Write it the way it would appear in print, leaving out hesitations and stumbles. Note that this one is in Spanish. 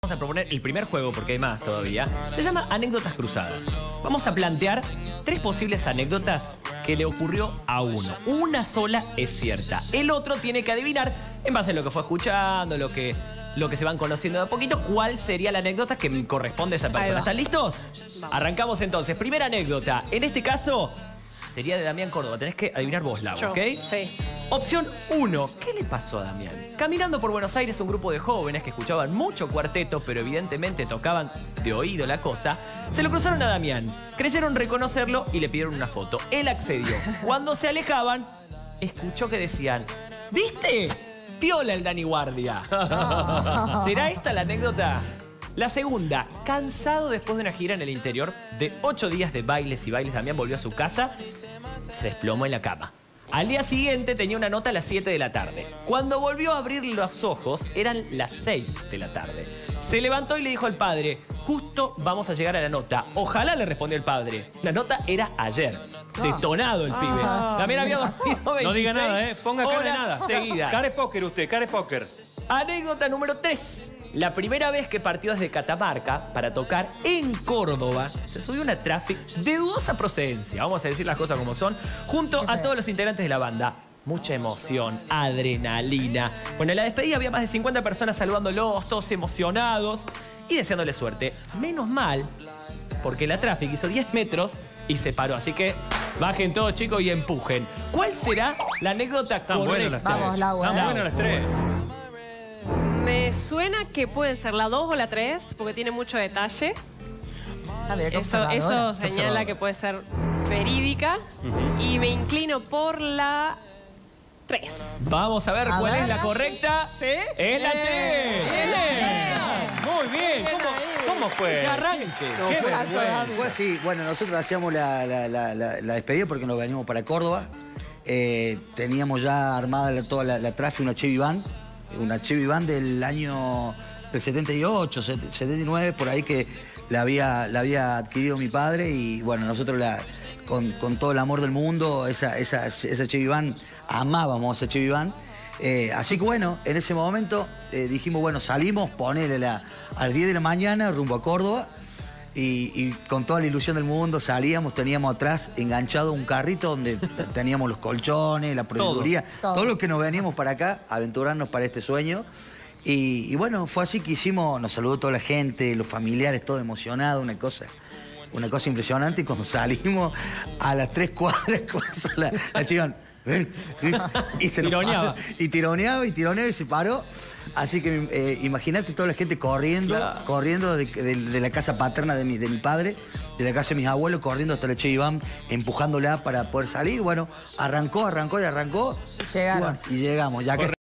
Vamos a proponer el primer juego, porque hay más todavía. Se llama Anécdotas Cruzadas. Vamos a plantear 3 posibles anécdotas que le ocurrió a uno. Una sola es cierta. El otro tiene que adivinar, en base a lo que fue escuchando, lo que se van conociendo de a poquito, cuál sería la anécdota que corresponde a esa persona. ¿Están listos? Vamos. Arrancamos entonces. Primera anécdota. En este caso, sería de Damián Córdoba. Tenés que adivinar vos, Lau, ¿ok? Sí. Opción 1. ¿Qué le pasó a Damián? Caminando por Buenos Aires, un grupo de jóvenes que escuchaban mucho cuarteto, pero evidentemente tocaban de oído la cosa, se lo cruzaron a Damián. Creyeron reconocerlo y le pidieron una foto. Él accedió. Cuando se alejaban, escuchó que decían: ¿viste? Piola el Dani Guardia. ¿Será esta la anécdota? La segunda, cansado después de una gira en el interior de 8 días de bailes y bailes, Damián volvió a su casa, se desplomó en la cama. Al día siguiente tenía una nota a las 7 de la tarde. Cuando volvió a abrir los ojos, eran las 6 de la tarde. Se levantó y le dijo al padre: justo vamos a llegar a la nota. Ojalá, le respondió el padre. La nota era ayer. Detonado el pibe. También había dormido 26 No diga nada, ponga cara de nada. seguidas. Care póker usted, care póker. Anécdota número 3. La primera vez que partió desde Catamarca para tocar en Córdoba, se subió una Traffic de dudosa procedencia, vamos a decir las cosas como son, junto a todos los integrantes de la banda. Mucha emoción, adrenalina. Bueno, en la despedida había más de 50 personas saludándolos, todos emocionados y deseándole suerte. Menos mal, porque la Traffic hizo 10 metros y se paró. Así que bajen todos, chicos, y empujen. ¿Cuál será la anécdota correcta? Buenas las tres. Vamos, Lau, Están buenas las tres. Me suena que pueden ser la 2 o la 3, porque tiene mucho detalle. Eso señala que puede ser verídica. Y me inclino por la 3. Vamos a ver cuál es la correcta. ¿Sí? ¡Es la 3! Muy bien. ¿Cómo fue? ¡Qué arranque! No, ¡Qué fue vergüenza! fue así. Bueno, nosotros hacíamos la despedida porque nos venimos para Córdoba. Teníamos ya armada toda la Traffic, una Chevy Van del año del 78, 79, por ahí, que la había adquirido mi padre. Y bueno, nosotros con todo el amor del mundo, esa Chevy Van, amábamos esa Chevy Van. Así que bueno, en ese momento dijimos, bueno, salimos, ponele a las 10 de la mañana rumbo a Córdoba, y con toda la ilusión del mundo salíamos, teníamos atrás enganchado un carrito donde teníamos los colchones, la proveeduría, todo lo que nos veníamos para acá, aventurarnos para este sueño. Y bueno, fue así que hicimos, nos saludó toda la gente, los familiares, todo emocionado, una cosa impresionante. Y cuando salimos a las 3 cuadras, la chivan, ven, y se tironeaba. Tironeaba y se paró. Así que imagínate toda la gente corriendo, Claro. corriendo de la casa paterna de mi padre, de la casa de mis abuelos, corriendo hasta la Chevy Van, empujándola para poder salir. Bueno, arrancó. Llegaron. Y llegamos, ya que